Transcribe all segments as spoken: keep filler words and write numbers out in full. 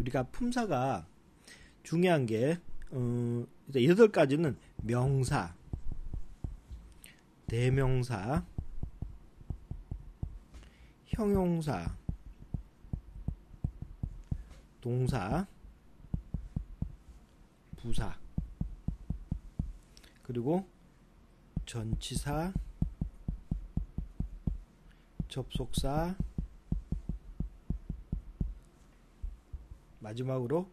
우리가 품사가 중요한 게 어, 여덟 가지는 명사, 대명사, 형용사, 동사, 부사, 그리고 전치사, 접속사, 마지막으로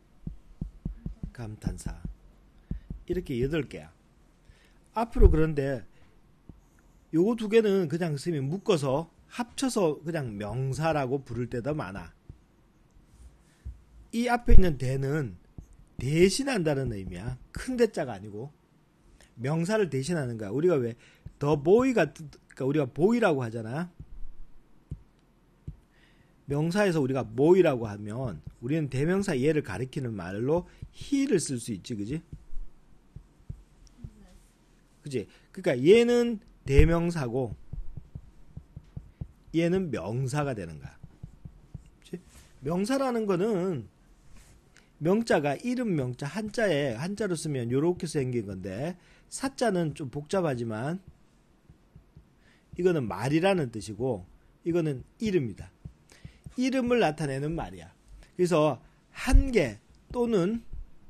감탄사. 이렇게 여덟 개야. 앞으로 그런데 요거 두 개는 그냥 쓰면 묶어서 합쳐서 그냥 명사라고 부를 때도 많아. 이 앞에 있는 대는 대신한다는 의미야. 큰 대자가 아니고 명사를 대신하는 거야. 우리가 왜 더 보이가 그러니까 우리가 보이라고 하잖아. 명사에서 우리가 보이라고 하면 우리는 대명사 얘를 가리키는 말로 he를 쓸 수 있지, 그지? 그지? 그러니까 얘는 대명사고 얘는 명사가 되는 거야. 그치? 명사라는 거는 명자가 이름 명자 한자에 한자로 쓰면 요렇게 생긴 건데 사자는 좀 복잡하지만 이거는 말이라는 뜻이고 이거는 이름이다. 이름을 나타내는 말이야. 그래서 한 개 또는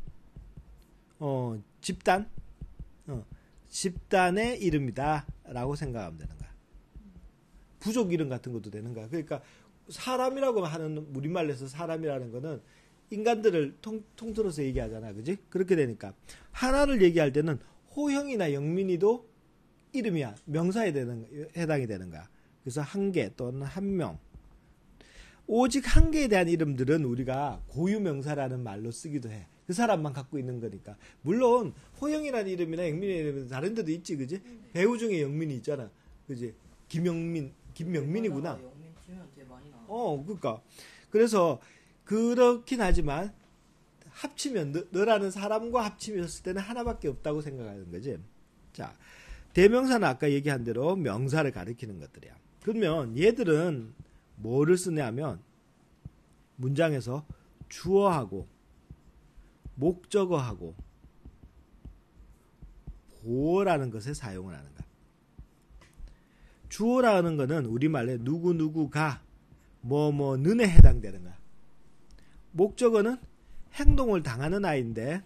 어, 집단 어, 집단의 이름이다 라고 생각하면 되는 거야. 부족 이름 같은 것도 되는 거야. 그러니까 사람이라고 하는 우리말에서 사람이라는 거는 인간들을 통, 통틀어서 얘기하잖아. 그지? 그렇게 되니까 하나를 얘기할 때는 호형이나 영민이도 이름이야. 명사에 되는, 해당이 되는 거야. 그래서 한 개 또는 한 명. 오직 한 개에 대한 이름들은 우리가 고유명사라는 말로 쓰기도 해. 그 사람만 갖고 있는 거니까. 물론 호영이라는 이름이나 영민이라는 이름은 다른 데도 있지, 그지? 음. 배우 중에 영민이 있잖아, 그지? 김영민, 김명민이구나. 영민 치면 되게 많이 나와. 어, 그러니까 그래서 그렇긴 하지만 합치면 너, 너라는 사람과 합치면서 때는 하나밖에 없다고 생각하는 거지. 자, 대명사는 아까 얘기한 대로 명사를 가리키는 것들이야. 그러면 얘들은 뭐를 쓰냐면 문장에서 주어하고 목적어하고 보어라는 것에 사용을 하는 거야. 주어라는 것은 우리말에 누구누구가 뭐뭐는에 해당되는 거야. 목적어는 행동을 당하는 아이인데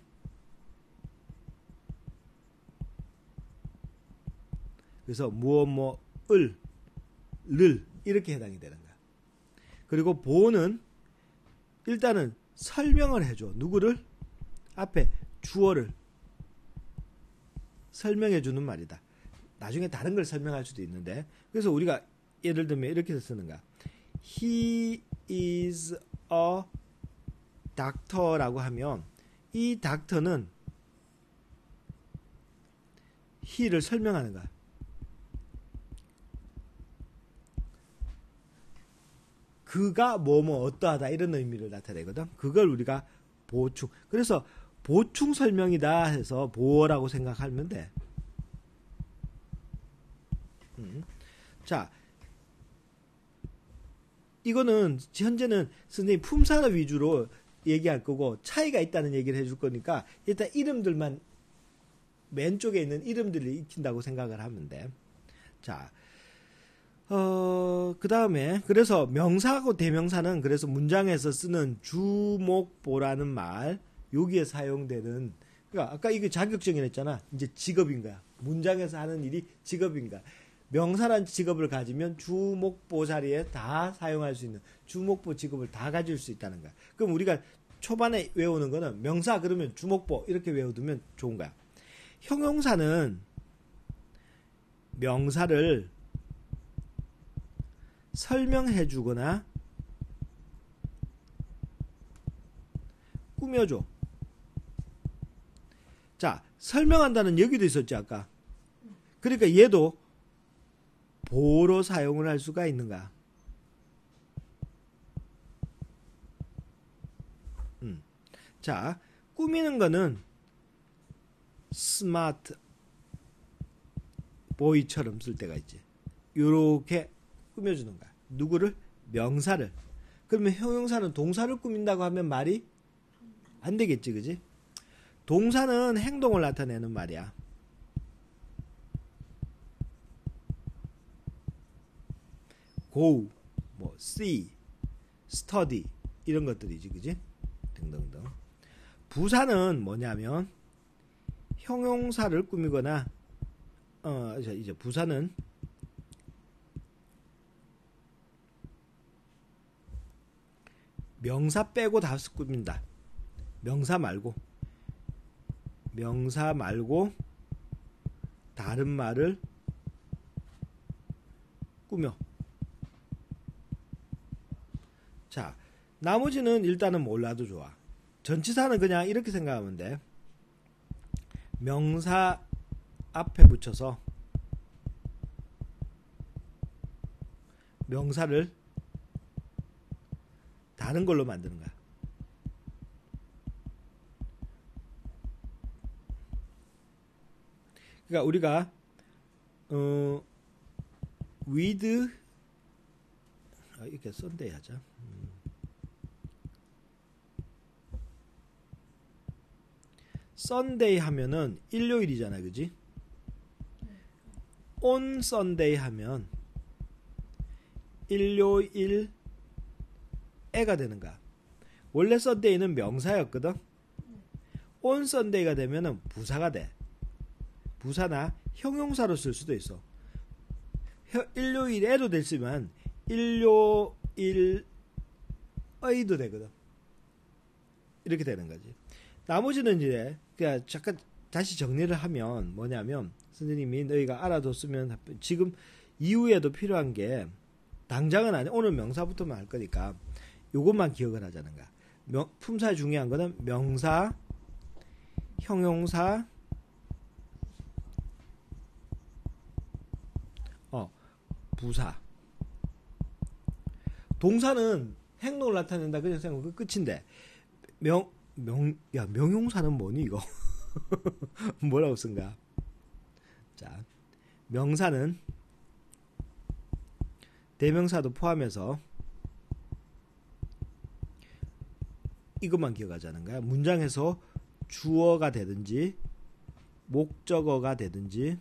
그래서 무엇 뭐을 를 이렇게 해당이 되는 거야. 그리고 보어는 일단은 설명을 해줘. 누구를? 앞에 주어를 설명해 주는 말이다. 나중에 다른 걸 설명할 수도 있는데 그래서 우리가 예를 들면 이렇게 쓰는 거야. He is a doctor라고 하면 이 닥터는 he를 설명하는 거야. 그가 뭐뭐 어떠하다 이런 의미를 나타내거든. 그걸 우리가 보충. 그래서 보충 설명이다 해서 보어라고 생각하면 돼. 음. 자, 이거는 현재는 선생님 품사 위주로 얘기할 거고 차이가 있다는 얘기를 해줄 거니까 일단 이름들만 맨 쪽에 있는 이름들을 익힌다고 생각을 하면 돼. 자, 어, 그 다음에, 그래서 명사하고 대명사는 그래서 문장에서 쓰는 주목보라는 말, 여기에 사용되는, 그러니까 아까 이게 자격증이 했잖아. 이제 직업인 거야. 문장에서 하는 일이 직업인 거야. 명사란 직업을 가지면 주목보 자리에 다 사용할 수 있는 주목보 직업을 다 가질 수 있다는 거야. 그럼 우리가 초반에 외우는 거는 명사 그러면 주목보 이렇게 외워두면 좋은 거야. 형용사는 명사를 설명해 주거나 꾸며줘. 자, 설명한다는 여기도 있었지 아까. 그러니까 얘도 보로 사용을 할 수가 있는가. 음. 자, 꾸미는 거는 스마트 보이처럼 쓸 때가 있지. 요렇게 꾸며주는 거야. 누구를? 명사를. 그러면 형용사는 동사를 꾸민다고 하면 말이 안 되겠지, 그지? 동사는 행동을 나타내는 말이야. go, 뭐 see, study 이런 것들이지, 그지? 등등등. 부사는 뭐냐면 형용사를 꾸미거나 어 이제 부사는 명사 빼고 다 꾸민다. 명사 말고 명사 말고 다른 말을 꾸며. 자, 나머지는 일단은 몰라도 좋아. 전치사는 그냥 이렇게 생각하면 돼. 명사 앞에 붙여서 명사를 다른 걸로 만드는 거야. 그러니까 우리가 어 with 아, 이렇게 썬데이 하자. 음. 썬데이 하면은 일요일이잖아, 그지? on Sunday 하면 일요일 에가 되는 거야. 원래 썬데이는 명사였거든. on Sunday가 되면은 부사가 돼. 부사나 형용사로 쓸 수도 있어. 일요일에도 됐지만 일요일의도 되거든. 이렇게 되는 거지. 나머지는 이제 그냥 잠깐 다시 정리를 하면 뭐냐면 선생님이 너희가 알아뒀으면 지금 이후에도 필요한 게 당장은 아니 오늘 명사부터만 할 거니까 요것만 기억을 하자는 거야. 명, 품사에 중요한 거는 명사, 형용사, 어, 부사. 동사는 행동을 나타낸다 그냥 생각하면 끝인데 명, 명, 야 명용사는 뭐니 이거? 뭐라고 쓴가? 자, 명사는 대명사도 포함해서 이것만 기억하자는 거야. 문장에서 주어가 되든지 목적어가 되든지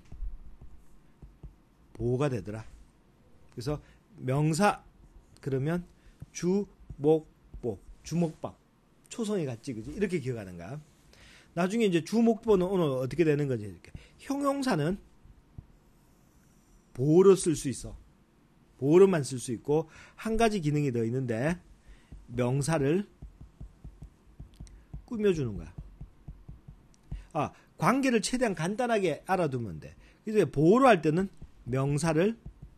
보호가 되더라. 그래서 명사 그러면 주, 목, 보, 주목밥 초성이 같지, 그지? 이렇게 기억하는 거야. 나중에 이제 주목보는 오늘 어떻게 되는 건지 이렇게. 형용사는 보호로 쓸 수 있어. 보호로만 쓸 수 있고 한 가지 기능이 더 있는데 명사를 꾸며주는 거야. 아, 관계를 최대한 간단하게 알아두면 돼. 그래서 보호로 할 때는 명사를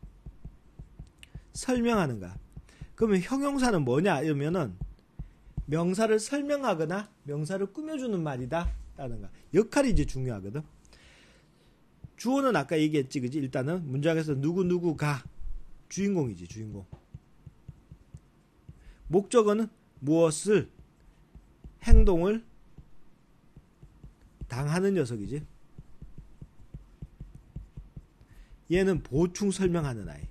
설명하는 거야. 그러면 형용사는 뭐냐 이러면은 명사를 설명하거나 명사를 꾸며주는 말이다 라는 거야. 역할이 이제 중요하거든. 주어는 아까 얘기했지, 그지? 일단은 문장에서 누구누구가 주인공이지, 주인공. 목적어는 무엇을 행동을 당하는 녀석이지. 얘는 보충 설명하는 아이.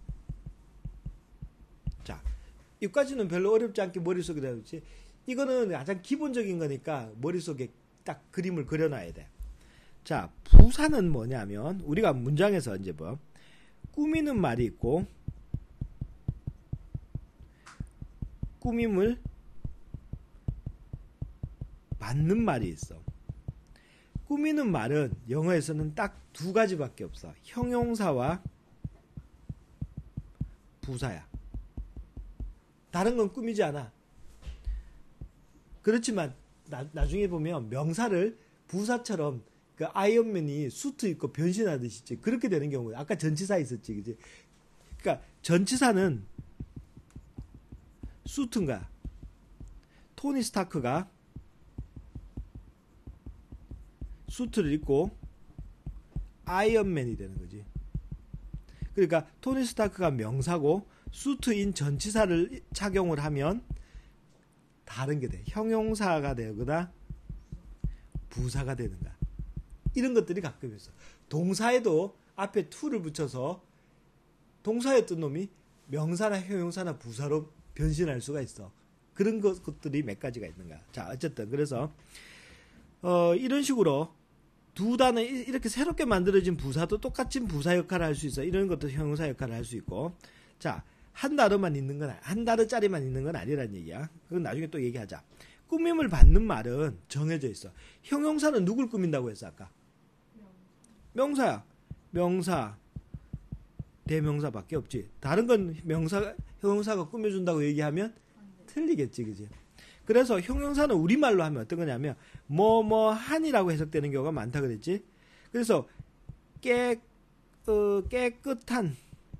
자, 여기까지는 별로 어렵지 않게 머릿속에 들어있지. 이거는 가장 기본적인 거니까 머릿속에 딱 그림을 그려놔야 돼. 자, 부사는 뭐냐면 우리가 문장에서 이제 뭐 꾸미는 말이 있고 꾸밈을 받는 말이 있어. 꾸미는 말은 영어에서는 딱 두 가지밖에 없어. 형용사와 부사야. 다른 건 꾸미지 않아. 그렇지만 나, 나중에 보면 명사를 부사처럼 그 아이언맨이 수트 입고 변신하듯이 그렇게 되는 경우에 아까 전치사 있었지, 그지? 그러니까 전치사는 수트인가? 토니 스타크가 수트를 입고 아이언맨이 되는 거지. 그러니까 토니 스타크가 명사고 수트인 전치사를 착용을 하면 다른 게 돼. 형용사가 되거나 부사가 되는 거야. 이런 것들이 가끔 있어. 동사에도 앞에 to를 붙여서 동사였던 놈이 명사나 형용사나 부사로 변신할 수가 있어. 그런 것, 것들이 몇 가지가 있는가. 자, 어쨌든 그래서 어, 이런 식으로 두 단어 이렇게 새롭게 만들어진 부사도 똑같은 부사 역할을 할 수 있어. 이런 것도 형용사 역할을 할 수 있고. 자, 한 단어만 있는 건 한 단어짜리만 있는 건 아니란 얘기야. 그건 나중에 또 얘기하자. 꾸밈을 받는 말은 정해져 있어. 형용사는 누굴 꾸민다고 했어 아까? 명사야. 명사, 대명사밖에 없지. 다른 건 명사, 형용사가 꾸며준다고 얘기하면 틀리겠지, 그지? 그래서 형용사는 우리말로 하면 어떤 거냐면 뭐뭐한이라고 해석되는 경우가 많다 그랬지. 그래서 깨, 어, 깨끗한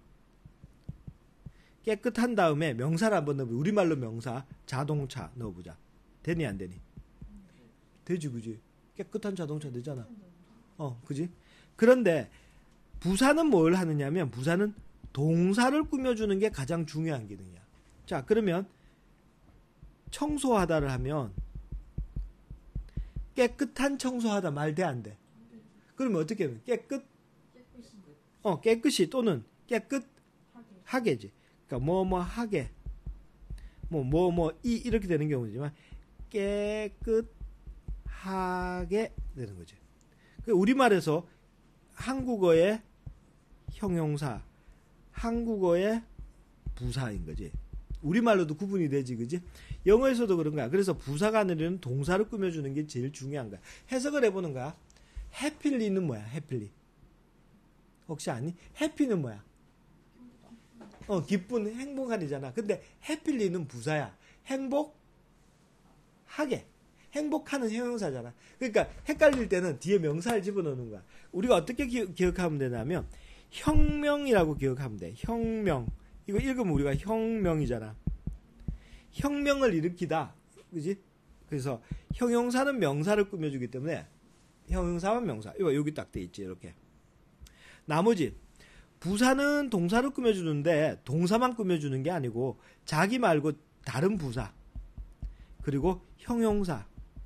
깨끗한 다음에 명사를 한번 넣어보자. 우리말로 명사 자동차 넣어보자. 되니 안 되니? 되지, 그지? 깨끗한 자동차 되잖아. 어, 그지? 그런데 부사는 뭘 하느냐면 부사는 동사를 꾸며주는 게 가장 중요한 기능이야. 자, 그러면 청소하다를 하면 깨끗한 청소하다 말 돼 안 돼? 그러면 어떻게 하면 깨끗? 어, 깨끗이 또는 깨끗하게지. 그러니까 뭐 뭐 하게 뭐 뭐 뭐 이 이렇게 되는 경우지만 깨끗하게 되는 거지. 우리말에서 한국어의 형용사, 한국어의 부사인 거지. 우리말로도 구분이 되지, 그지? 영어에서도 그런 거야. 그래서 부사가 아니라 동사를 꾸며주는 게 제일 중요한 거야. 해석을 해보는 거야. 해필리는 뭐야? 해필리. 혹시 아니? 해피는 뭐야? 어, 기쁜, 행복한이잖아. 근데 해필리는 부사야. 행복하게. 행복하는 형용사잖아. 그러니까 헷갈릴 때는 뒤에 명사를 집어넣는 거야. 우리가 어떻게 기, 기억하면 되냐면 혁명이라고 기억하면 돼. 혁명. 이거 읽으면 우리가 혁명이잖아. 혁명을 일으키다. 그지? 그래서 형용사는 명사를 꾸며주기 때문에 형용사와 명사. 이거 여기 딱 돼 있지. 이렇게. 나머지 부사는 동사를 꾸며주는데 동사만 꾸며주는 게 아니고 자기 말고 다른 부사 그리고 형용사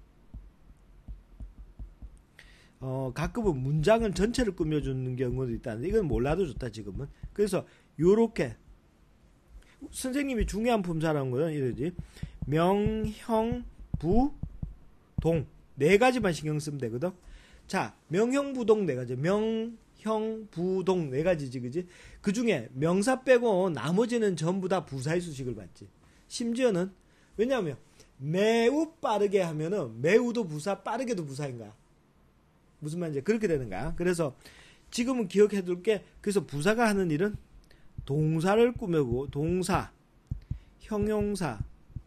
어, 가끔은 문장은 전체를 꾸며주는 경우도 있다는데 이건 몰라도 좋다 지금은. 그래서 요렇게 선생님이 중요한 품사라는 거는 이러지. 명, 형, 부, 동 네 가지만 신경 쓰면 되거든. 자, 명, 형, 부, 동 네 가지. 명, 형, 부, 동 네 가지지, 그지? 그 중에 명사 빼고 나머지는 전부 다 부사의 수식을 받지. 심지어는 왜냐하면 매우 빠르게 하면은 매우도 부사, 빠르게도 부사인가? 무슨 말인지 그렇게 되는 거야. 그래서 지금은 기억해 둘게. 그래서 부사가 하는 일은 동사를 꾸며고 동사, 형용사,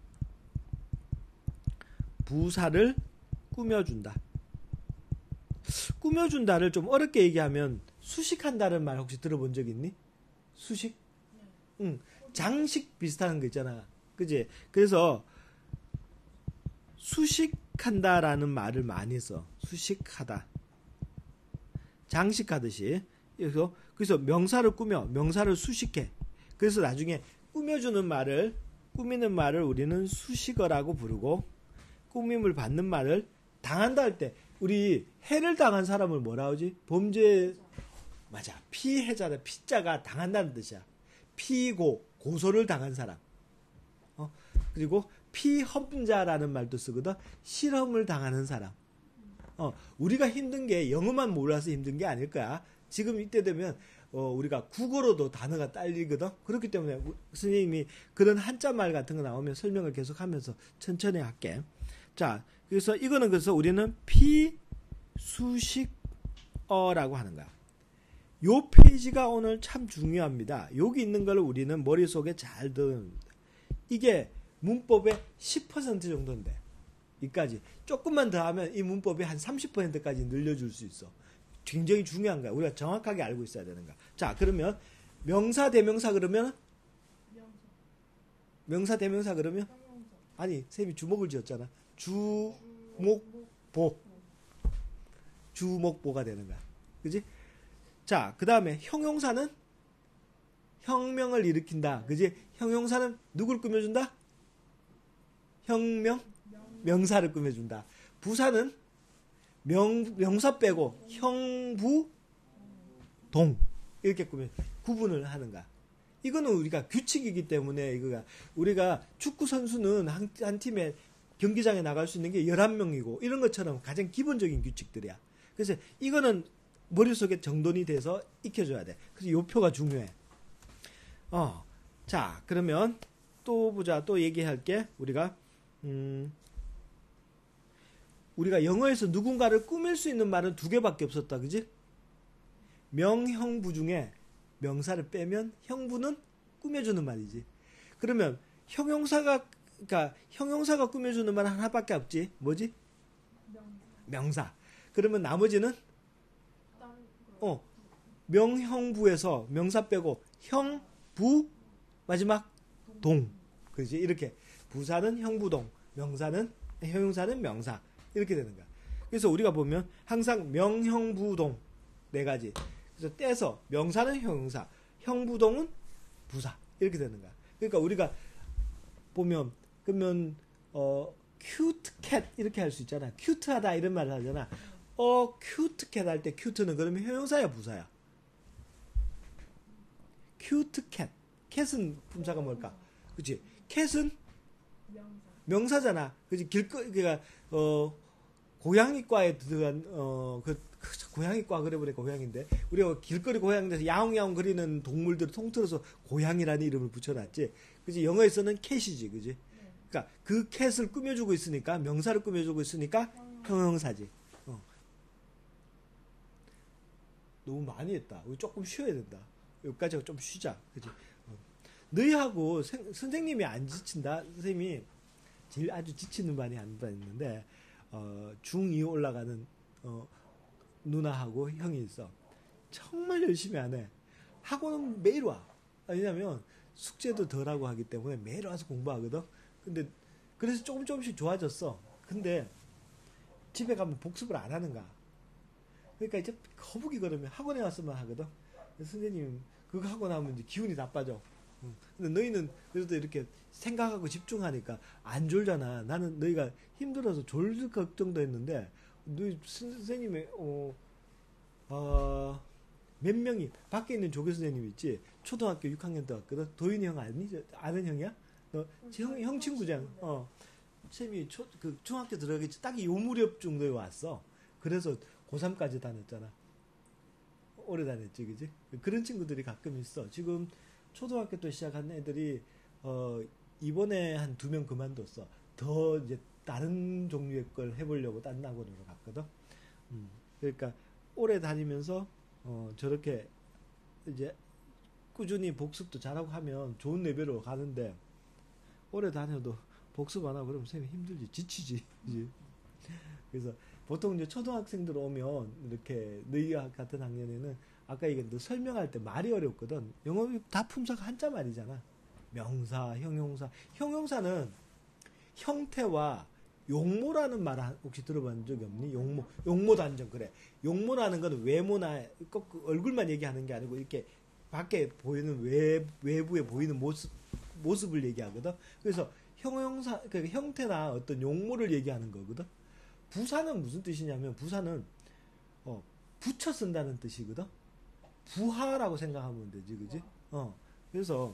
부사를 꾸며준다. 꾸며준다를 좀 어렵게 얘기하면 수식한다는 말 혹시 들어본 적 있니? 수식? 응. 장식 비슷한 거 있잖아. 그지? 그래서 수식한다라는 말을 많이 써. 수식하다. 장식하듯이. 그래서, 그래서 명사를 꾸며, 명사를 수식해. 그래서 나중에 꾸며주는 말을, 꾸미는 말을 우리는 수식어라고 부르고, 꾸밈을 받는 말을 당한다 할 때, 우리 해를 당한 사람을 뭐라 하지? 범죄, 맞아. 피해자다. 피자가 당한다는 뜻이야. 피고, 고소를 당한 사람. 어? 그리고 피험자라는 말도 쓰거든. 실험을 당하는 사람. 어, 우리가 힘든 게 영어만 몰라서 힘든 게 아닐 거야. 지금 이때 되면 어, 우리가 국어로도 단어가 딸리거든. 그렇기 때문에 선생님이 그런 한자말 같은 거 나오면 설명을 계속하면서 천천히 할게. 자, 그래서 이거는 그래서 우리는 피수식어라고 하는 거야. 요 페이지가 오늘 참 중요합니다. 여기 있는 걸 우리는 머릿속에 잘 넣는 이게 문법의 십 퍼센트 정도인데 이까지 조금만 더 하면 이 문법이 한 삼십 퍼센트까지 늘려줄 수 있어. 굉장히 중요한 거야. 우리가 정확하게 알고 있어야 되는 거야. 자, 그러면 명사 대명사 그러면 명사 대명사 그러면 아니 쌤이 주목을 지었잖아. 주목보 주목보가 되는 거야. 그지? 자, 그 다음에 형용사는 혁명을 일으킨다. 그지? 형용사는 누굴 꾸며준다? 혁명? 명사를 꾸며준다. 부사는 명, 명사 빼고 형부, 동 이렇게 꾸며 구분을 하는가. 이거는 우리가 규칙이기 때문에 이거가 우리가 축구 선수는 한, 한 팀에 경기장에 나갈 수 있는 게 열한 명이고 이런 것처럼 가장 기본적인 규칙들이야. 그래서 이거는 머릿속에 정돈이 돼서 익혀줘야 돼. 그래서 요 표가 중요해. 어, 자, 그러면 또 보자. 또 얘기할 게 우리가 음, 우리가 영어에서 누군가를 꾸밀 수 있는 말은 두 개밖에 없었다. 그지? 명형부 중에 명사를 빼면 형부는 꾸며주는 말이지. 그러면 형용사가 그러니까 형용사가 꾸며주는 말은 하나밖에 없지. 뭐지? 명사. 그러면 나머지는 어 명형부에서 명사 빼고 형, 부, 마지막 동. 그렇지? 이렇게 부사는 형부동, 명사는 형용사는 명사. 이렇게 되는 거야. 그래서 우리가 보면 항상 명형부동 네 가지. 그래서 떼서 명사는 형용사, 형부동은 부사. 이렇게 되는 거야. 그러니까 우리가 보면 그러면 어 cute cat 이렇게 할 수 있잖아. 큐트하다 이런 말을 하잖아. 어 cute cat 할 때 cute는 그러면 형용사야 부사야? cute cat. cat은 품사가 뭘까? 그렇지? cat은 명사잖아. 그렇지? 길거 그러니까 어 고양이과에 들어간 어그 고양이과 그래 보니까 고양인데 우리가 길거리 고양이에서 야옹야옹 거리는 동물들을 통틀어서 고양이라는 이름을 붙여놨지. 그지? 영어에서는 캣이지, 그지? 그러니까 그 캣을 꾸며주고 있으니까 명사를 꾸며주고 있으니까 형용사지. 어. 너무 많이 했다. 우리 조금 쉬어야 된다. 여기까지 좀 쉬자, 그지? 어. 너희하고 생, 선생님이 안 지친다. 선생님이 제일 아주 지치는 반이 안 있는데 어, 중이 올라가는 어, 누나하고 형이 있어. 정말 열심히 안 해. 학원은 매일 와. 왜냐면 숙제도 덜하고 하기 때문에 매일 와서 공부하거든. 근데 그래서 조금 조금씩 좋아졌어. 근데 집에 가면 복습을 안 하는가. 그러니까 이제 거북이 걸으면 학원에 왔으면 하거든. 선생님 그거 하고 나면 이제 기운이 나빠져. 근데 너희는 그래도 이렇게 생각하고 집중하니까 안 졸잖아. 나는 너희가 힘들어서 졸 걱정도 했는데 너희 선생님의 어, 어, 몇 명이 밖에 있는 조교 선생님 있지. 초등학교 육 학년 때 왔거든. 도윤이 형 아니? 아는 형이야? 너 형, 형 친구잖아. 어. 쌤이 초, 그 중학교 들어가기 딱 요 무렵 정도에 왔어. 그래서 고삼까지 다녔잖아. 오래 다녔지, 그지? 그런 친구들이 가끔 있어. 지금 초등학교 때 시작한 애들이 어, 이번에 한 두 명 그만뒀어. 더 이제 다른 종류의 걸 해보려고 딴 학원으로 갔거든. 음, 그러니까 오래 다니면서 어, 저렇게 이제 꾸준히 복습도 잘하고 하면 좋은 레벨로 가는데 오래 다녀도 복습 안 하고 그러면 쌤이 힘들지, 지치지. 이제. 그래서 보통 이제 초등학생들 오면 이렇게 너희와 같은 학년에는 아까 얘기했는데 설명할 때 말이 어렵거든. 영어 다 품사가 한자 말이잖아. 명사, 형용사. 형용사는 형태와 용모라는 말 혹시 들어본 적이 없니? 용모, 용모 단정. 그래. 용모라는 건 외모나 꼭 얼굴만 얘기하는 게 아니고 이렇게 밖에 보이는 외, 외부에 보이는 모습, 모습을 얘기하거든. 그래서 형용사, 그러니까 형태나 어떤 용모를 얘기하는 거거든. 부사는 무슨 뜻이냐면 부사는 어, 붙여 쓴다는 뜻이거든. 부하라고 생각하면 되지, 그지? 어, 그래서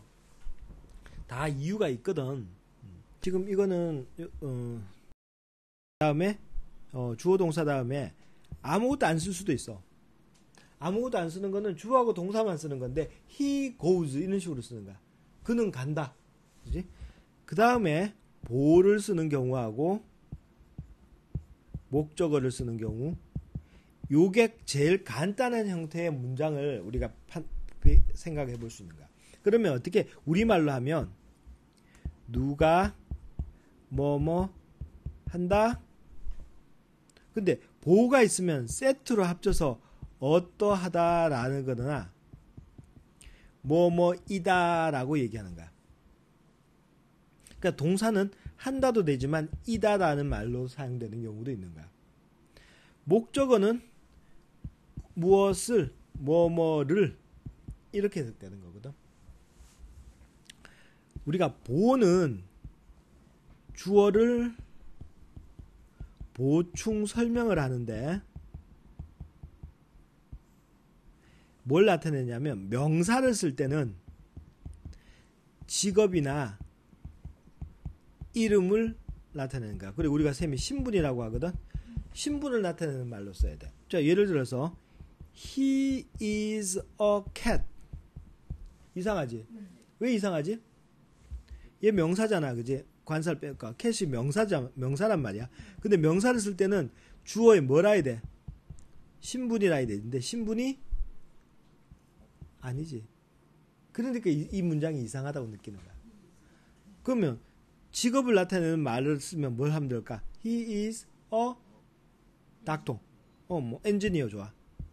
다 이유가 있거든. 지금 이거는 어, 다음에 어, 주어 동사 다음에 아무것도 안 쓸 수도 있어. 아무것도 안 쓰는 거는 주어하고 동사만 쓰는 건데 he goes 이런 식으로 쓰는 거야. 그는 간다. 그지? 그 다음에 보를 쓰는 경우하고 목적어를 쓰는 경우 요게 제일 간단한 형태의 문장을 우리가 판, 생각해 볼 수 있는 거야. 그러면 어떻게 우리말로 하면 누가 뭐뭐 한다. 근데 보가 있으면 세트로 합쳐서 어떠하다라는 거나 뭐뭐이다라고 얘기하는 거야. 그러니까 동사는 한다도 되지만 이다라는 말로 사용되는 경우도 있는 거야. 목적어는 무엇을 뭐뭐를 이렇게 되는 거거든. 우리가 보는 주어를 보충 설명을 하는데 뭘 나타내냐면 명사를 쓸 때는 직업이나 이름을 나타내는 거야. 그리고 우리가 셈이 신분이라고 하거든. 신분을 나타내는 말로 써야 돼. 자, 예를 들어서 He is a cat. 이상하지? 왜 이상하지? 얘 명사잖아, 그지? 관사를 뺄까? 캣이 명사자, 명사란 말이야. 근데 명사를 쓸 때는 주어에 뭐라 해야 돼? 신분이라 해야 되는데 신분이 아니지. 그러니까 이, 이 문장이 이상하다고 느끼는 거야. 그러면 직업을 나타내는 말을 쓰면 뭘 하면 될까? He is a doctor. 어, 뭐 엔지니어 좋아.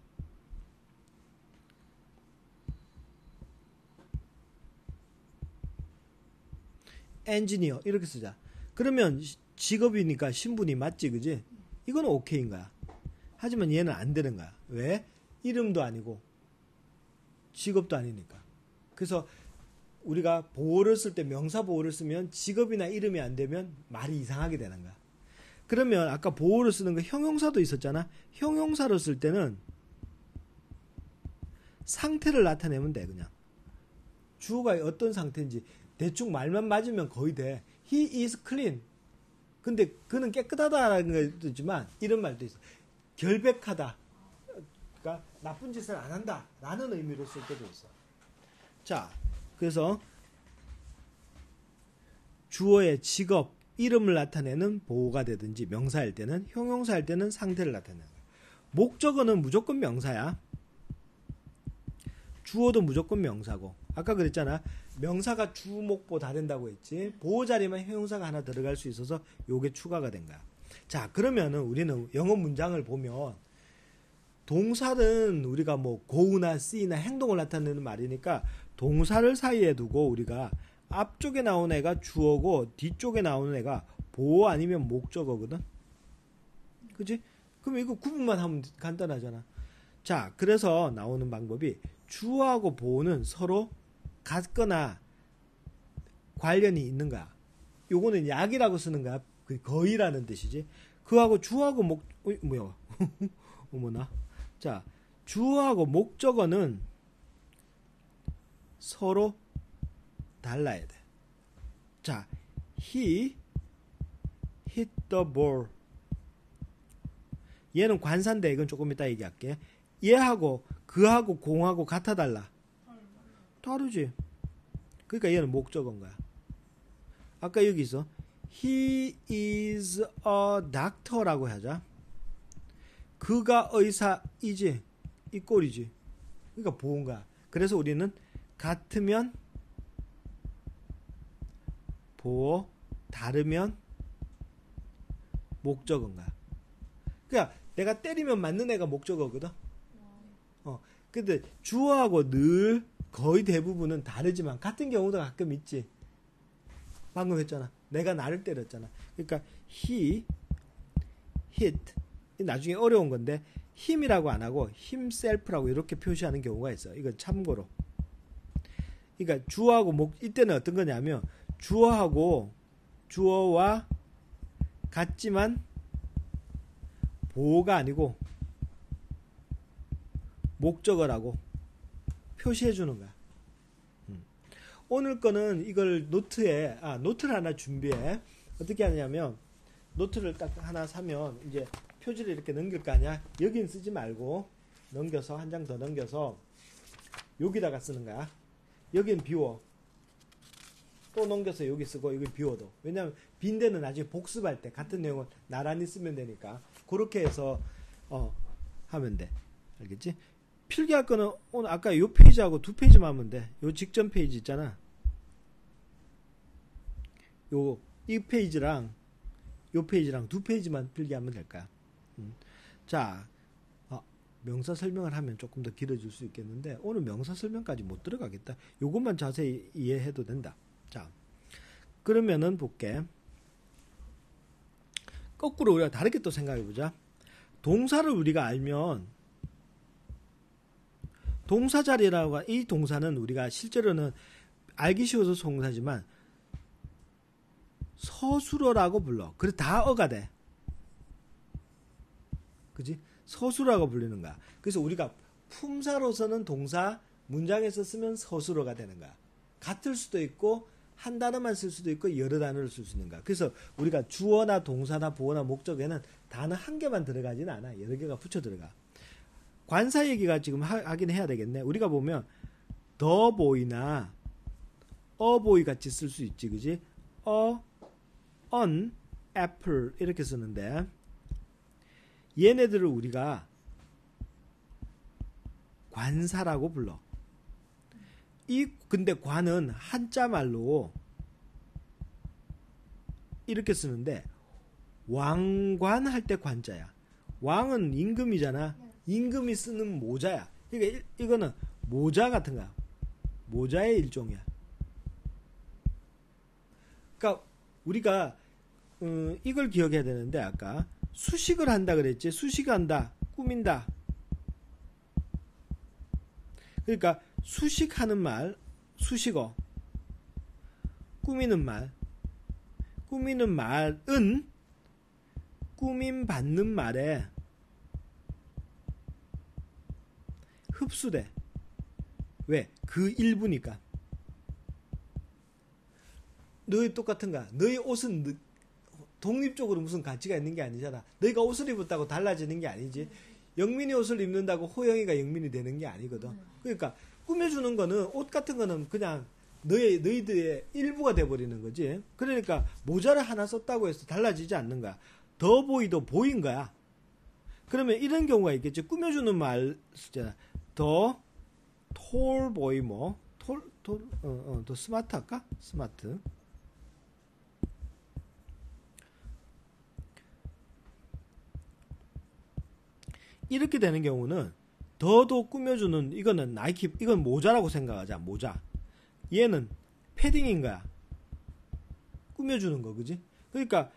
엔지니어 이렇게 쓰자. 그러면 직업이니까 신분이 맞지, 그지? 이건 오케이인 거야. 하지만 얘는 안 되는 거야. 왜? 이름도 아니고 직업도 아니니까. 그래서 우리가 보호를 쓸 때 명사 보호를 쓰면 직업이나 이름이 안 되면 말이 이상하게 되는 거야. 그러면 아까 보호를 쓰는 거 형용사도 있었잖아. 형용사로 쓸 때는 상태를 나타내면 돼. 그냥 주어가 어떤 상태인지 대충 말만 맞으면 거의 돼. He is clean. 근데 그는 깨끗하다라는 것도 있지만 이런 말도 있어. 결백하다. 그러니까 나쁜 짓을 안 한다 라는 의미로 쓸 때도 있어. 자, 그래서 주어의 직업, 이름을 나타내는 보호가 되든지 명사일 때는, 형용사일 때는 상태를 나타내는 거야. 목적어는 무조건 명사야. 주어도 무조건 명사고. 아까 그랬잖아. 명사가 주목보 다 된다고 했지. 보호 자리만 형용사가 하나 들어갈 수 있어서 요게 추가가 된 거야. 자, 그러면은 우리는 영어 문장을 보면 동사는 우리가 뭐 go나 see나 행동을 나타내는 말이니까 동사를 사이에 두고 우리가 앞쪽에 나오는 애가 주어고 뒤쪽에 나오는 애가 보호 아니면 목적어거든. 그치? 그럼 이거 구분만 하면 간단하잖아. 자, 그래서 나오는 방법이 주어하고 보호는 서로 같거나 관련이 있는 거야. 요거는 약이라고 쓰는 거야. 거의라는 뜻이지. 그하고 주어하고 목, 어이, 뭐야. 어머나. 자, 주어하고 목적어는 서로 달라야 돼. 자, he hit the ball. 얘는 관사인데 이건 조금 이따 얘기할게. 얘하고 그하고 공하고 같아 달라? 다르지. 그러니까 얘는 목적어인 거야. 아까 여기 있어. He is a doctor라고 하자. 그가 의사이지. 이 꼴이지. 그러니까 보호인 거야. 그래서 우리는 같으면 보호, 다르면 목적어인 거야. 그러니까 내가 때리면 맞는 애가 목적어거든. 어, 근데 주어하고 늘 거의 대부분은 다르지만 같은 경우도 가끔 있지. 방금 했잖아. 내가 나를 때렸잖아. 그러니까 he hit. 나중에 어려운 건데 힘이라고 안 하고 himself라고 이렇게 표시하는 경우가 있어. 이건 참고로. 그러니까 주어하고 목 이때는 어떤 거냐면 주어하고 주어와 같지만 보호가 아니고 목적어라고 표시해 주는 거야. 음. 오늘 거는 이걸 노트에 아 노트를 하나 준비해. 어떻게 하냐면 노트를 딱 하나 사면 이제 표지를 이렇게 넘길 거 아니야. 여긴 쓰지 말고 넘겨서 한 장 더 넘겨서 여기다가 쓰는 거야. 여긴 비워. 또 넘겨서 여기 쓰고 여기 비워도. 왜냐면 빈 데는 나중에 복습할 때 같은 내용을 나란히 쓰면 되니까 그렇게 해서 어 하면 돼. 알겠지? 필기할 거는 오늘 아까 요 페이지하고 두 페이지만 하면 돼. 요 직전 페이지 있잖아. 요 이 페이지랑 요 페이지랑 두 페이지만 필기하면 될 거야. 음. 자, 어, 명사 설명을 하면 조금 더 길어질 수 있겠는데 오늘 명사 설명까지 못 들어가겠다. 요것만 자세히 이해해도 된다. 자, 그러면은 볼게. 거꾸로 우리가 다르게 또 생각해보자. 동사를 우리가 알면 동사 자리라고 하, 이 동사는 우리가 실제로는 알기 쉬워서 동사지만 서술어라고 불러. 그래 다 어가 돼. 그지? 서술어라고 불리는 거야. 그래서 우리가 품사로서는 동사 문장에서 쓰면 서술어가 되는 거야. 같을 수도 있고 한 단어만 쓸 수도 있고 여러 단어를 쓸 수 있는가. 그래서 우리가 주어나 동사나 보어나 목적에는 단어 한 개만 들어가지는 않아. 여러 개가 붙여 들어가. 관사 얘기가 지금 하, 하긴 해야 되겠네. 우리가 보면 the boy나 a boy 같이 쓸 수 있지, 그지? a, an, apple 이렇게 쓰는데 얘네들을 우리가 관사라고 불러. 이 근데 관은 한자 말로 이렇게 쓰는데 왕관 할 때 관자야. 왕은 임금이잖아. 임금이 쓰는 모자야. 그러니까 이, 이거는 모자 같은 거야. 모자의 일종이야. 그러니까 우리가 음, 이걸 기억해야 되는데 아까 수식을 한다 그랬지. 수식한다. 꾸민다. 그러니까 수식하는 말, 수식어. 꾸미는 말. 꾸미는 말은 꾸밈 받는 말에 흡수돼. 왜? 그 일부니까. 너희 똑같은가? 너희 옷은 독립적으로 무슨 가치가 있는 게 아니잖아. 너희가 옷을 입었다고 달라지는 게 아니지. 영민이 옷을 입는다고 호영이가 영민이 되는 게 아니거든. 그러니까 꾸며주는 거는 옷 같은 거는 그냥 너희, 너희들의 일부가 돼버리는 거지. 그러니까 모자를 하나 썼다고 해서 달라지지 않는 거야. 더 보이도 보인 거야. 그러면 이런 경우가 있겠지. 꾸며주는 말 쓰잖아. 더 톨 보이 뭐 톨, 톨, 어, 어, 더 스마트 할까? 스마트. 이렇게 되는 경우는 더도 꾸며주는 이거는 나이키 이건 모자라고 생각하자. 모자. 얘는 패딩인 거야. 꾸며주는 거, 그지? 그러니까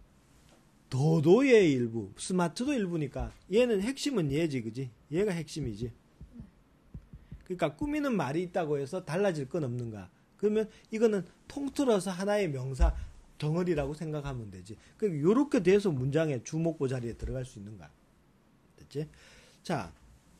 더도의 일부, 스마트도 일부니까 얘는 핵심은 얘지, 그지? 얘가 핵심이지. 그러니까 꾸미는 말이 있다고 해서 달라질 건 없는 거야. 그러면 이거는 통틀어서 하나의 명사 덩어리라고 생각하면 되지. 그러니까 요렇게 돼서 문장의 주목보 자리에 들어갈 수 있는 거야. 됐지? 자,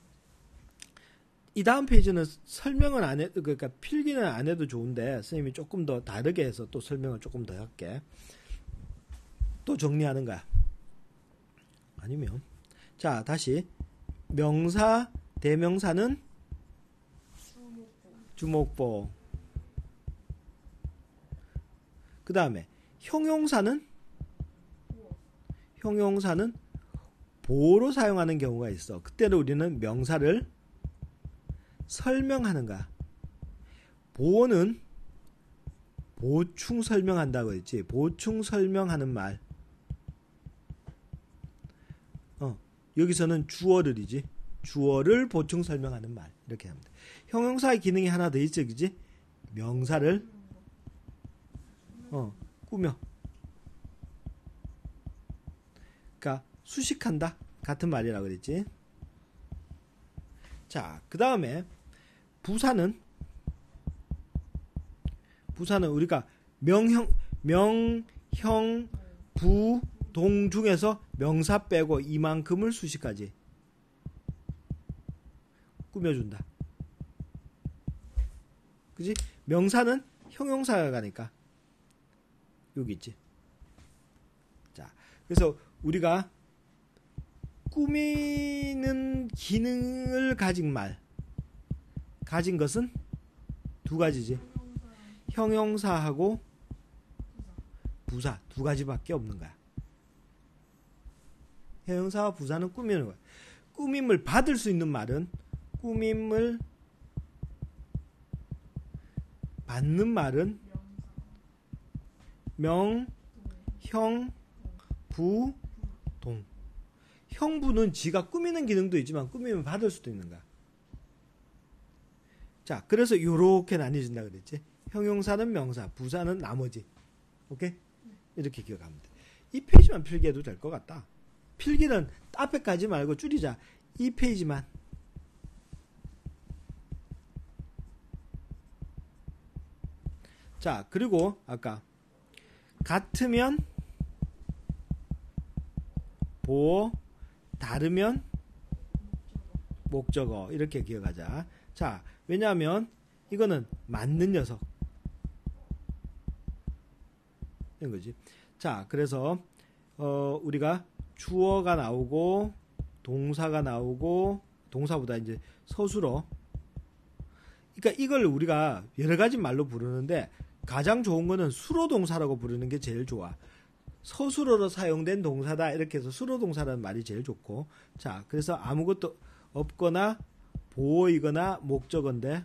이 다음 페이지는 설명은 안 해, 그러니까 필기는 안 해도 좋은데, 선생님이 조금 더 다르게 해서 또 설명을 조금 더 할게. 또 정리하는 거야. 아니면, 자, 다시. 명사, 대명사는 주목보. 그 다음에, 형용사는? 형용사는 보어로 사용하는 경우가 있어. 그때는 우리는 명사를 설명하는 거야. 보어는 보충 설명한다고 했지. 보충 설명하는 말. 어, 여기서는 주어를이지. 주어를 보충 설명하는 말. 이렇게 합니다. 형용사의 기능이 하나 더 있죠, 그지? 명사를 어, 꾸며. 그러니까 수식한다. 같은 말이라고 그랬지. 자, 그 다음에 부사는 부사는 우리가 명형, 명형, 부, 동 중에서 명사 빼고 이만큼을 수식하지. 꾸며준다. 그지? 명사는 형용사가 가니까 여기 있지. 자, 그래서 우리가 꾸미는 기능을 가진 말 가진 것은 두 가지지. 형용사하고 부사 두 가지밖에 없는 거야. 형용사와 부사는 꾸미는 거야. 꾸밈을 받을 수 있는 말은 꾸밈을 받는 말은 명, 형, 부, 동. 형부는 지가 꾸미는 기능도 있지만 꾸미면 받을 수도 있는 거야. 자, 그래서 요렇게 나뉘어진다 그랬지. 형용사는 명사, 부사는 나머지. 오케이? 이렇게 기억하면 돼. 이 페이지만 필기해도 될 것 같다. 필기는 앞에 까지 말고 줄이자. 이 페이지만. 자, 그리고 아까 같으면 보어, 다르면 목적어. 이렇게 기억하자. 자, 왜냐하면 이거는 맞는 녀석. 이런 거지. 자, 그래서 어, 우리가 주어가 나오고 동사가 나오고 동사보다 이제 서술어. 그러니까 이걸 우리가 여러 가지 말로 부르는데 가장 좋은 거는 수로 동사라고 부르는 게 제일 좋아. 서술어로 사용된 동사다 이렇게 해서 수로 동사라는 말이 제일 좋고. 자, 그래서 아무것도 없거나 보어이거나 목적어인데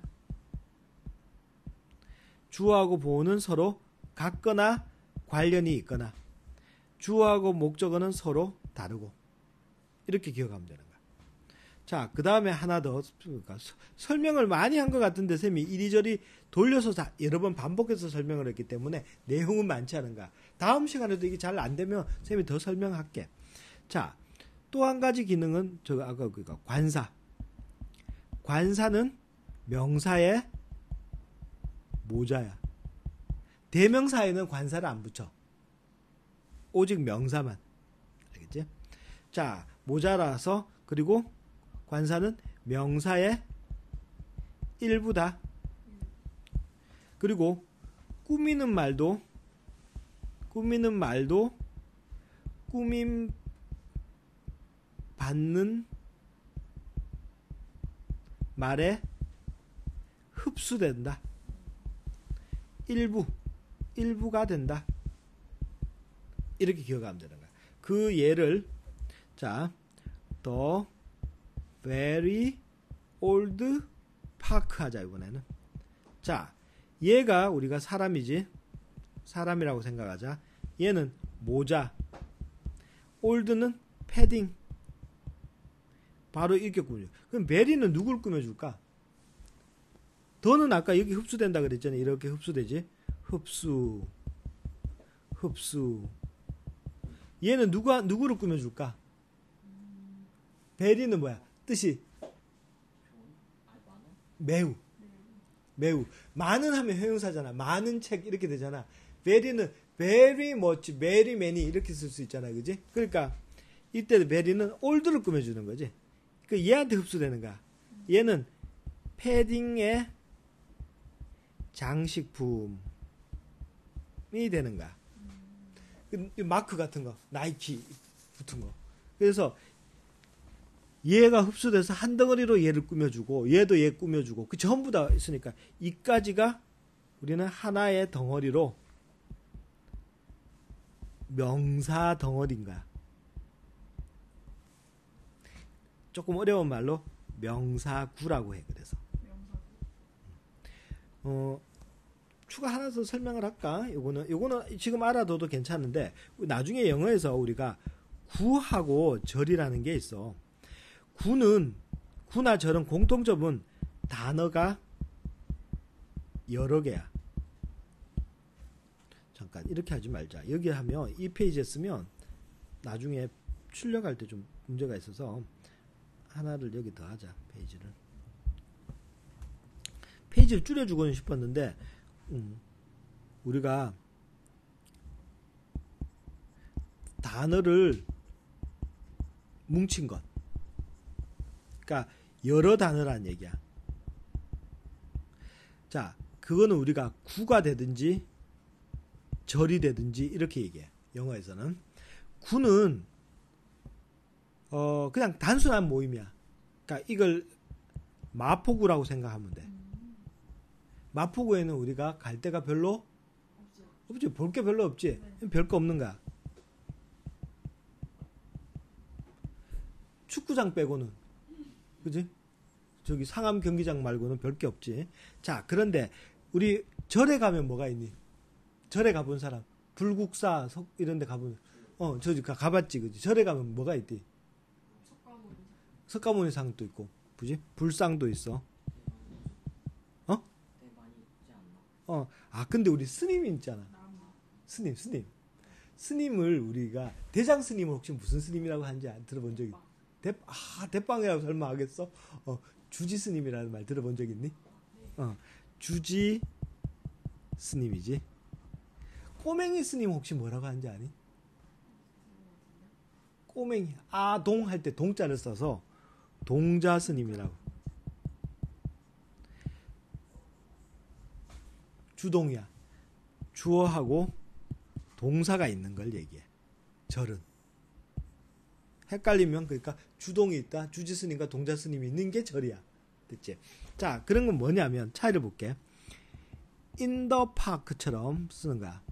주어하고 보어는 서로 같거나 관련이 있거나 주어하고 목적어는 서로 다르고 이렇게 기억하면 되는 거야. 자, 그 다음에 하나 더 그러니까 설명을 많이 한 것 같은데 쌤이 이리저리 돌려서 다 여러 번 반복해서 설명을 했기 때문에 내용은 많지 않은가. 다음 시간에도 이게 잘 안 되면 쌤이 더 설명할게. 자, 또 한 가지 기능은 저 아까 그니까 관사. 관사는 명사의 모자야. 대명사에는 관사를 안 붙여. 오직 명사만. 알겠지? 자, 모자라서 그리고 관사는 명사의 일부다. 그리고 꾸미는 말도 꾸미는 말도 꾸밈 받는 말에 흡수된다. 일부 일부가 된다. 이렇게 기억하면 되는 거야. 그 예를 자, the very old park 하자 이번에는. 자, 얘가 우리가 사람이지. 사람이라고 생각하자. 얘는 모자. old는 패딩. 바로 이렇게 꾸며. 그럼 very는 누굴 꾸며줄까? 더는 아까 여기 흡수된다 그랬잖아요. 이렇게 흡수되지. 흡수. 흡수. 얘는 누가 누구를 꾸며줄까? very는 뭐야? 뜻이 매우. 매우. 많은 하면 형용사잖아. 많은 책 이렇게 되잖아. very는 very much, very many 이렇게 쓸 수 있잖아. 그지? 그러니까 이때 very는 old를 꾸며주는 거지. 그 얘한테 흡수되는 거야. 얘는 패딩의 장식품이 되는 거야. 마크 같은 거, 나이키 붙은 거. 그래서 얘가 흡수돼서 한 덩어리로 얘를 꾸며주고 얘도 얘 꾸며주고 그 전부 다 있으니까 이까지가 우리는 하나의 덩어리로 명사 덩어리인 거야. 조금 어려운 말로 명사구라고 해. 그래서 어, 추가 하나 더 설명을 할까? 요거는 요거는 지금 알아둬도 괜찮은데 나중에 영어에서 우리가 구하고 절이라는 게 있어. 구는 구나 절은 공통점은 단어가 여러 개야. 잠깐 이렇게 하지 말자. 여기 하면 이 페이지에 쓰면 나중에 출력할 때 좀 문제가 있어서 하나를 여기 더 하자. 페이지를 페이지를 줄여주고는 싶었는데 음, 우리가 단어를 뭉친 것, 그러니까 여러 단어란 얘기야. 자, 그거는 우리가 구가 되든지 절이 되든지 이렇게 얘기해. 영어에서는 구는 어 그냥 단순한 모임이야. 그러니까 이걸 마포구라고 생각하면 돼. 마포구에는 우리가 갈 데가 별로 없지. 볼 게 별로 없지. 네. 별 거 없는 거야. 축구장 빼고는, 그지? 저기 상암 경기장 말고는 별 게 없지. 자, 그런데 우리 절에 가면 뭐가 있니? 절에 가본 사람, 불국사 석 이런 데 가본, 어, 저기 가봤지, 그지? 절에 가면 뭐가 있디? 석가모니 상도 있고, 그지? 불상도 있어. 어? 어, 아, 근데 우리 스님이 있잖아. 스님, 스님. 스님을 우리가, 대장 스님은 혹시 무슨 스님이라고 하는지 안 들어본 적 있니? 대, 아, 대빵이라고 설마 하겠어? 어, 주지 스님이라는 말 들어본 적 있니? 어, 주지 스님이지. 꼬맹이 스님 혹시 뭐라고 하는지 아니? 꼬맹이, 아동 할 때 동자를 써서 동자 스님이라고. 주동이야. 주어하고 동사가 있는 걸 얘기해. 절은. 헷갈리면 그러니까 주동이 있다. 주지스님과 동자스님이 있는 게 절이야. 됐지? 자, 그런 건 뭐냐면 차이를 볼게. in the park처럼 쓰는 거야.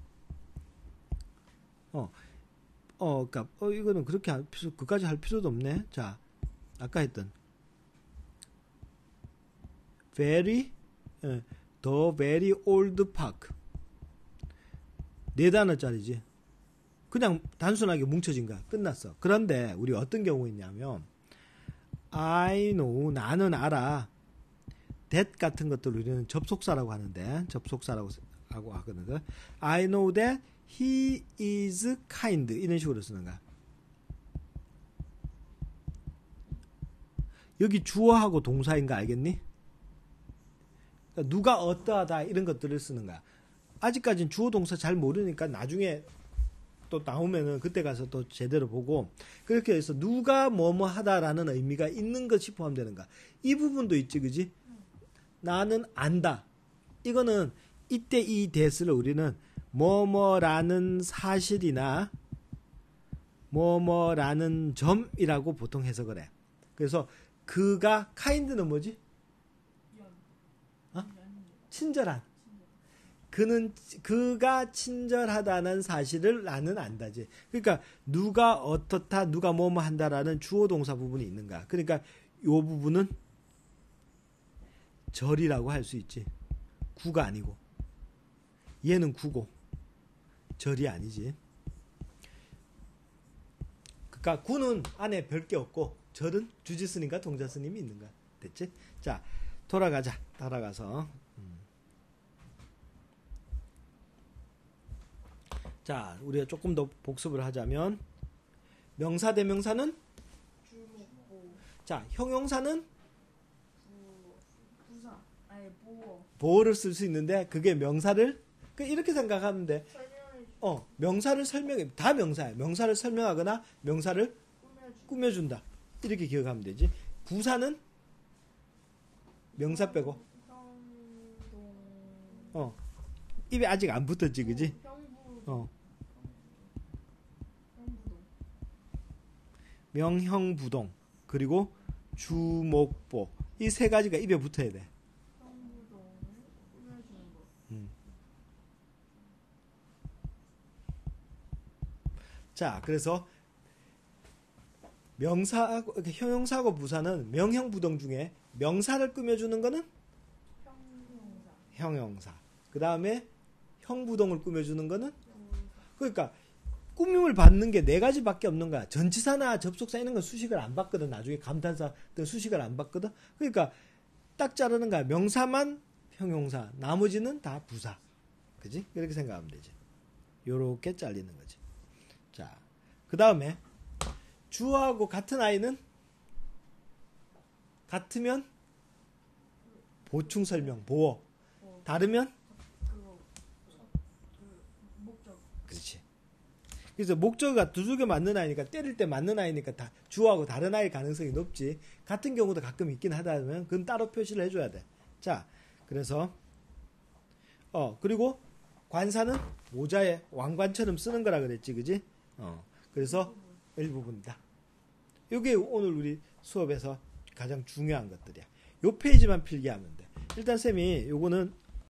어, 어, 그니까, 어, 이거는 그렇게 할 필요, 그까지 할 필요도 없네. 자, 아까 했던 very, 예, the very old park. 네 단어짜리지. 그냥 단순하게 뭉쳐진 거야. 끝났어. 그런데 우리 어떤 경우 있냐면 I know, 나는 알아. that 같은 것들 우리는 접속사라고 하는데 접속사라고 하고 하거든. I know that he is kind 이런 식으로 쓰는 거야. 여기 주어하고 동사인 거 알겠니? 그러니까 누가 어떠하다 이런 것들을 쓰는 거야. 아직까지는 주어 동사 잘 모르니까 나중에 또 나오면은 그때 가서 또 제대로 보고 그렇게 해서 누가 뭐뭐 하다라는 의미가 있는 것이 포함되는 거야. 이 부분도 있지, 그지? 나는 안다. 이거는 이때 이 대스를 우리는 뭐뭐라는 사실이나 뭐뭐라는 점이라고 보통 해석을 해. 그래서 그가 카인드는 뭐지? 어? 친절한. 그는 그가 친절하다는 사실을 나는 안다지. 그러니까 누가 어떻다, 누가 뭐뭐 한다라는 주어 동사 부분이 있는 거야. 그러니까 요 부분은 절이라고 할 수 있지. 구가 아니고. 얘는 구고 절이 아니지. 그러니까 구는 안에 별게 없고 절은 주지스님과 동자스님이 있는 거야. 됐지? 자, 돌아가자. 돌아가서 자, 우리가 조금 더 복습을 하자면 명사 대명사는 주목보. 자, 형용사는 부, 부사. 아니 보어. 보어를 쓸 수 있는데 그게 명사를 그 이렇게 생각하면 돼. 설명해 주. 어, 명사를 설명해. 다 명사야. 명사를 설명하거나 명사를 꾸며주. 꾸며준다. 이렇게 기억하면 되지. 부사는 명사 빼고 형동. 어, 입에 아직 안 붙었지, 그지? 형부. 어, 형부동. 명형부동 그리고 주목보 이 세 가지가 입에 붙어야 돼. 형부동을 꾸며주는 것. 음. 자, 그래서 명사하고 형용사하고 부사는 명형부동 중에 명사를 꾸며주는 거는 형용사. 형용사. 그 다음에 형부동을 꾸며주는 거는 형용사. 그러니까 꾸밈을 받는 게 네 가지밖에 없는 거야. 전치사나 접속사 이런 건 수식을 안 받거든. 나중에 감탄사 등 수식을 안 받거든. 그러니까 딱 자르는 거야. 명사만 형용사, 나머지는 다 부사. 그지? 그렇게 생각하면 되지. 요렇게 잘리는 거지. 자, 그 다음에 주어하고 같은 아이는 같으면 보충 설명, 보어. 어, 다르면 그거. 그 목적. 그렇지. 그래서 목적어가 두들겨 맞는 아이니까 때릴 때 맞는 아이니까 다 주어하고 다른 아이일 가능성이 높지. 같은 경우도 가끔 있긴 하다면 그건 따로 표시를 해줘야 돼. 자, 그래서 어 그리고 관사는 모자에 왕관처럼 쓰는 거라 그랬지, 그지? 어 그래서 일부분이다. 이게 오늘 우리 수업에서 가장 중요한 것들이야. 요 페이지만 필기하면 돼. 일단 쌤이 요거는